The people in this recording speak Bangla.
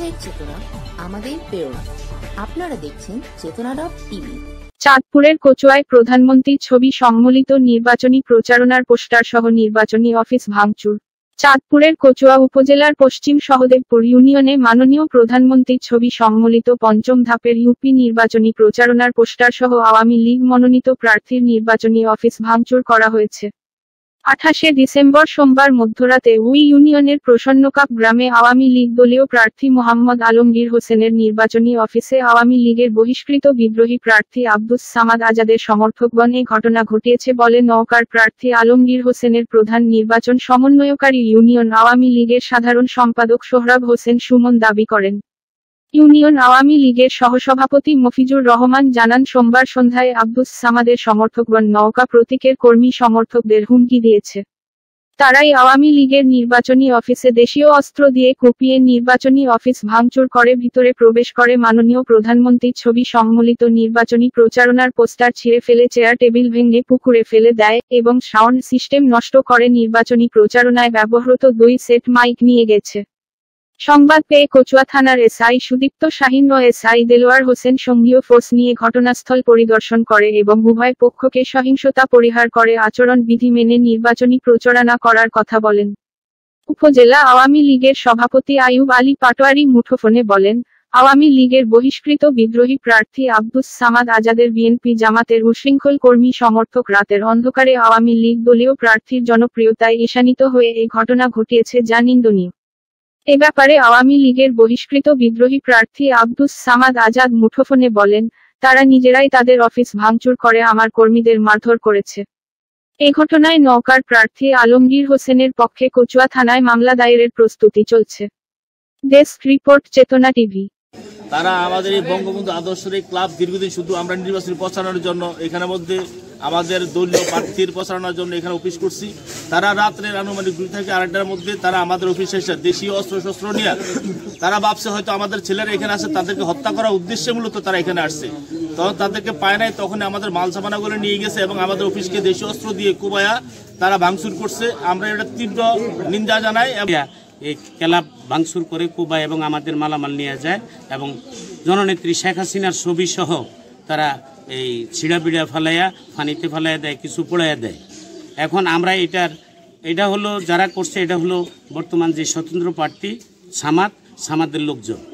ব্যবসায়িক চেতনা আমাদের প্রেরণা। আপনারা দেখছেন চেতনা.টিভি। চাঁদপুরের কচুয়ায় প্রধানমন্ত্রীর ছবি সম্বলিত নির্বাচনী প্রচারণার পোস্টার সহ নির্বাচনী অফিস ভাঙচুর। চাঁদপুরের কচুয়া উপজেলার পশ্চিম সহদেবপুর ইউনিয়নে মাননীয় প্রধানমন্ত্রীর ছবি সম্বলিত পঞ্চম ধাপের ইউপি নির্বাচনী প্রচারণার পোস্টার সহ আওয়ামী লীগ মনোনীত প্রার্থীর নির্বাচনী অফিস ভাঙচুর করা হয়েছে। 28শে ডিসেম্বর সোমবার মধ্যরাতে ওই ইউনিয়নের প্রসন্নকাপ গ্রামে আওয়ামী লীগ দলীয় প্রার্থী মোহাম্মদ আলমগীর হোসেনের নির্বাচনী অফিসে আওয়ামী লীগের বহিষ্কৃত বিদ্রোহী প্রার্থী আব্দুস সামাদ আজাদের সমর্থকগণ এ ঘটনা ঘটিয়েছে বলে নওগাঁর প্রার্থী আলমগীর হোসেনের প্রধান নির্বাচন সমন্বয়কারী ইউনিয়ন আওয়ামী লীগের সাধারণ সম্পাদক সোহরাব হোসেন সুমন দাবি করেন। ইউনিয়ন আওয়ামী লীগের সহসভাপতি মফিজুর রহমান জানান, সোমবার সন্ধ্যায় আব্দুস সামাদের সমর্থকগণ নওগাঁ প্রতীকের কর্মী সমর্থকদের হুমকি দিয়েছে। তারাই আওয়ামী লীগের নির্বাচনী অফিসে দেশীয় অস্ত্র দিয়ে কুপিয়ে নির্বাচনী অফিস ভাঙচুর করে ভিতরে প্রবেশ করে মাননীয় প্রধানমন্ত্রীর ছবি সম্বলিত নির্বাচনী প্রচারণার পোস্টার ছিঁড়ে ফেলে চেয়ার টেবিল ভেঙে পুকুরে ফেলে দেয় এবং সাউন্ড সিস্টেম নষ্ট করে নির্বাচনী প্রচারণায় ব্যবহৃত 2 সেট মাইক নিয়ে গেছে। সংবাদ পেয়ে কচুয়া থানার এসআই সুদীপ্ত শাহীন ও এসআই দেলোয়ার হোসেন সঙ্গীয় ফোর্স নিয়ে ঘটনাস্থল পরিদর্শন করে এবং উভয় পক্ষকে সহিংসতা পরিহার করে আচরণ বিধি মেনে নির্বাচনী প্রচারণা করার কথা বলেন। উপজেলা আওয়ামী লীগের সভাপতি আইয়ুব আলী পাটোয়ারি মুঠোফোনে বলেন, আওয়ামী লীগের বহিষ্কৃত বিদ্রোহী প্রার্থী আব্দুস সামাদ আজাদের বিএনপি জামাতের উশৃঙ্খল কর্মী সমর্থক রাতের অন্ধকারে আওয়ামী লীগ দলীয় প্রার্থীর জনপ্রিয়তায় ঈশানিত হয়ে এই ঘটনা ঘটিয়েছে, যা নিন্দনীয়। এ ব্যাপারে আওয়ামী লীগের বহিষ্কৃত বিদ্রোহী প্রার্থী আব্দুস সামাদ আজাদ মুঠোফোনে বলেন, তারা নিজেরাই তাদের অফিস ভাঙচুর করে আমার কর্মীদের মারধর করেছে। এ ঘটনায় নওগাঁর প্রার্থী আলমগীর হোসেনের পক্ষে কচুয়া থানায় মামলা দায়েরের প্রস্তুতি চলছে। Desk report, Chetana TV. তারা আমাদের এই বঙ্গবন্ধু আদর্শের ক্লাব দীর্ঘদিন শুধু আমরা নির্বাচনী প্রচারণার জন্য এখানের মধ্যে আমাদের দলীয় প্রার্থীর প্রচারণার জন্য এখানে অফিস করছি। তারা রাত্রের আনুমানিক 2 থেকে 2:30টার মধ্যে তারা আমাদের অফিসে এসে দেশীয় অস্ত্র নিয়ে তারা ভাবছে হয়তো আমাদের ছেলেরা এখানে আসে, তাদেরকে হত্যা করার উদ্দেশ্যে মূলত তারা এখানে আসছে। তখন তাদেরকে পায় নাই, তখন আমাদের মাল সামানাগুলো নিয়ে গেছে এবং আমাদের অফিসকে দেশীয় অস্ত্র দিয়ে কুবায়া তারা ভাঙচুর করছে। আমরা এটা তীব্র নিন্দা জানাই। এই ক্লাব ভাঙচুর করে কুবা এবং আমাদের মালামাল নিয়ে যায় এবং জননেত্রী শেখ হাসিনার ছবি সহ তারা এই ছিঁড়া বিড়া ফেলাইয়া পানিতে ফেলাইয়া দেয়, কিছু পোড়াইয়া দেয়। এখন আমরা এটা হলো যারা করছে, এটা হলো বর্তমান যে স্বতন্ত্র প্রার্থী সামাদের লোকজন।